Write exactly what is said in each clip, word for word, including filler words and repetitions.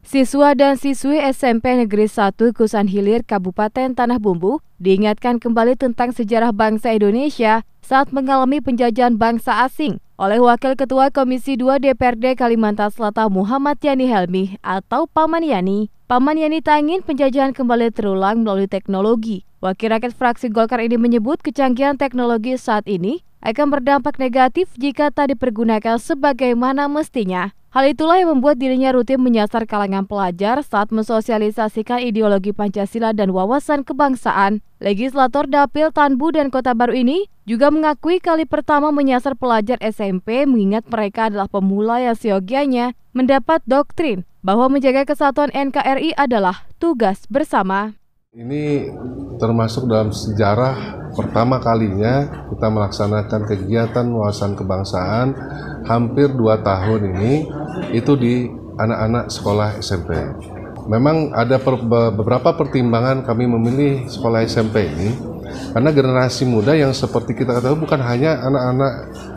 Siswa dan siswi S M P Negeri satu Kusan Hilir, Kabupaten Tanah Bumbu, diingatkan kembali tentang sejarah bangsa Indonesia saat mengalami penjajahan bangsa asing oleh Wakil Ketua Komisi dua D P R D Kalimantan Selatan Muhammad Yani Helmi atau Paman Yani. Paman Yani tak ingin penjajahan kembali terulang melalui teknologi. Wakil rakyat fraksi Golkar ini menyebut kecanggihan teknologi saat ini akan berdampak negatif jika tak dipergunakan sebagaimana mestinya. Hal itulah yang membuat dirinya rutin menyasar kalangan pelajar saat mensosialisasikan ideologi Pancasila dan wawasan kebangsaan. Legislator Dapil Tanbu dan Kota Baru ini juga mengakui kali pertama menyasar pelajar S M P mengingat mereka adalah pemula yang seyogianya mendapat doktrin bahwa menjaga kesatuan N K R I adalah tugas bersama. Ini termasuk dalam sejarah pertama kalinya kita melaksanakan kegiatan wawasan kebangsaan hampir dua tahun ini itu di anak-anak sekolah S M P. Memang ada per, beberapa pertimbangan kami memilih sekolah S M P ini karena generasi muda yang seperti kita ketahui bukan hanya anak-anak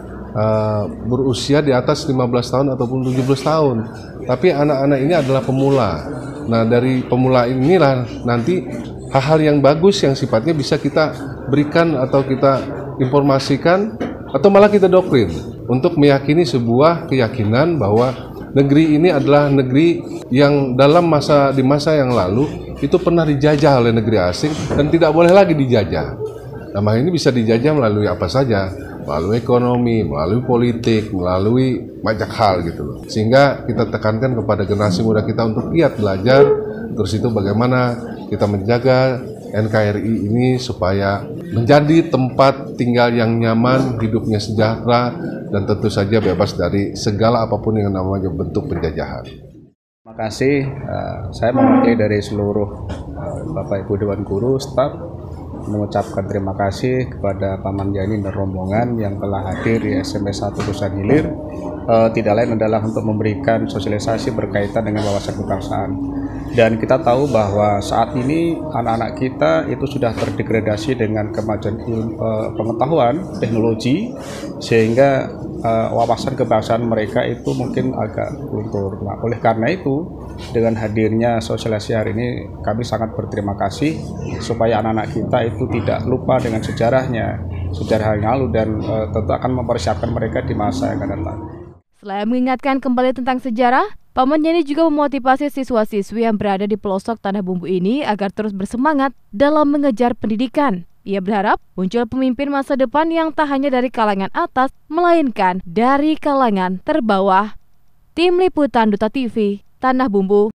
uh, berusia di atas lima belas tahun ataupun tujuh belas tahun, tapi anak-anak ini adalah pemula. Nah, dari pemula inilah nanti hal-hal yang bagus yang sifatnya bisa kita berikan atau kita informasikan atau malah kita doktrin untuk meyakini sebuah keyakinan bahwa negeri ini adalah negeri yang dalam masa di masa yang lalu itu pernah dijajah oleh negeri asing dan tidak boleh lagi dijajah. Nah, ini bisa dijajah melalui apa saja, melalui ekonomi, melalui politik, melalui banyak hal gitu loh. Sehingga kita tekankan kepada generasi muda kita untuk giat belajar, terus itu bagaimana kita menjaga N K R I ini supaya menjadi tempat tinggal yang nyaman, hidupnya sejahtera, dan tentu saja bebas dari segala apapun yang namanya bentuk penjajahan. Terima kasih, uh, saya mewakili dari seluruh uh, Bapak Ibu Dewan Guru, staf, mengucapkan terima kasih kepada Paman Yani dan rombongan yang telah hadir di S M P satu Kusan Hilir. Uh, tidak lain adalah untuk memberikan sosialisasi berkaitan dengan wawasan kebangsaan. Dan kita tahu bahwa saat ini anak-anak kita itu sudah terdegradasi dengan kemajuan ilmu, uh, pengetahuan, teknologi, sehingga uh, wawasan kebangsaan mereka itu mungkin agak luntur. Nah, oleh karena itu, dengan hadirnya sosialisasi hari ini, kami sangat berterima kasih supaya anak-anak kita itu tidak lupa dengan sejarahnya, sejarah yang lalu, dan uh, tentu akan mempersiapkan mereka di masa yang akan datang. Selain mengingatkan kembali tentang sejarah, Paman Yani juga memotivasi siswa-siswi yang berada di pelosok Tanah Bumbu ini agar terus bersemangat dalam mengejar pendidikan. Ia berharap muncul pemimpin masa depan yang tak hanya dari kalangan atas, melainkan dari kalangan terbawah. Tim Liputan Duta T V, Tanah Bumbu.